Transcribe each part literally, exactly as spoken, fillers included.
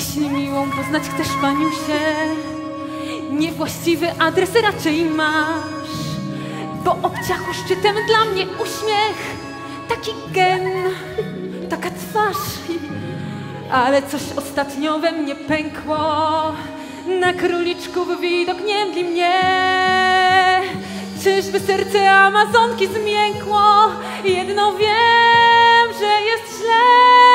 Jeśli miłą poznać chcesz, paniusie, niewłaściwy adres raczej masz, bo obciachu szczytem dla mnie uśmiech, taki gen, taka twarz. Ale coś ostatnio we mnie pękło, na króliczków widok nie mdli mnie. Czyżby serce Amazonki zmiękło? Jedno wiem, że jest źle.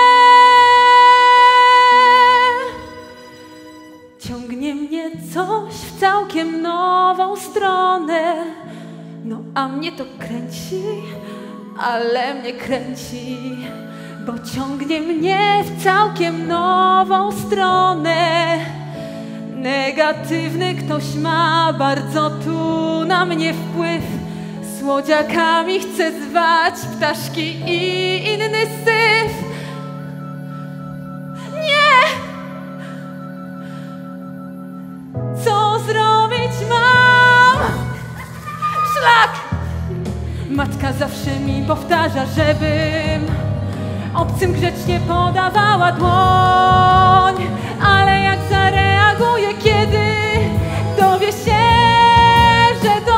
Ciągnie mnie coś w całkiem nową stronę. No a mnie to kręci, ale mnie kręci, bo ciągnie mnie w całkiem nową stronę. Negatywny ktoś ma bardzo tu na mnie wpływ. Słodziakami chce zwać ptaszki i inny syf. Nie! Co zrobić mam? Szlak! Matka zawsze mi powtarza, żebym obcym grzecznie podawała dłoń. Ale jak zareaguje, kiedy dowie się, że to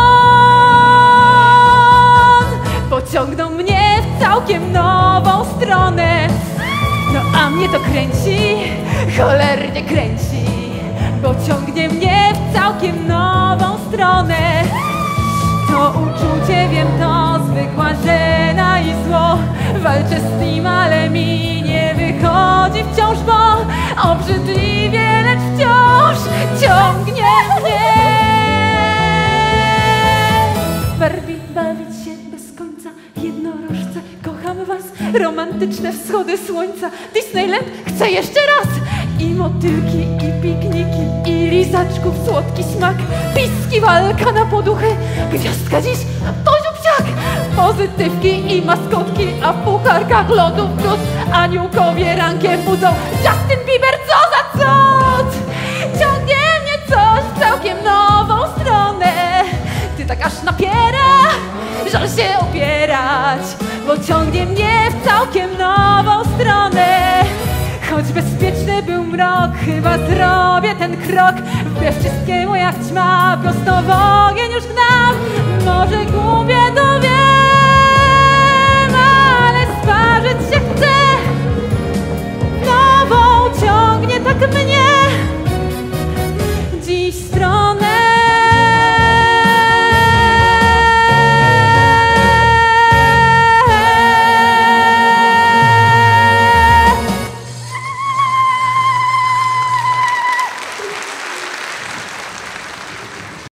on? Pociągnął mnie w całkiem nową stronę. No a mnie to kręci, cholernie kręci, bo ciągnie mnie w całkiem nową stronę. To uczucie, wiem, to zwykła żena i zło. Walczę z tym, ale mi nie wychodzi wciąż, bo obrzydliwie, lecz wciąż ciągnie mnie. Barbie, bawić się bez końca, jednorożce, kocham was, romantyczne wschody słońca. Disneyland chcę jeszcze raz. I motylki, i pikniki, i lizaczków słodki smak. Piski, walka na poduchy, gwiazdka dziś to dziubciak. Pozytywki i maskotki, a w pucharkach lodów brud. Aniołkowie rankiem budzą, Justin Bieber, co za cud! Ciągnie mnie coś w całkiem nową stronę. Ty tak aż napiera, żal się opierać, bo ciągnie mnie w całkiem nową stronę. Choć bezpieczny był mrok, chyba zrobię ten krok. Wbrew wszystkiemu jak ćma, prosto w ogień już gnam. Może głupie to wiem.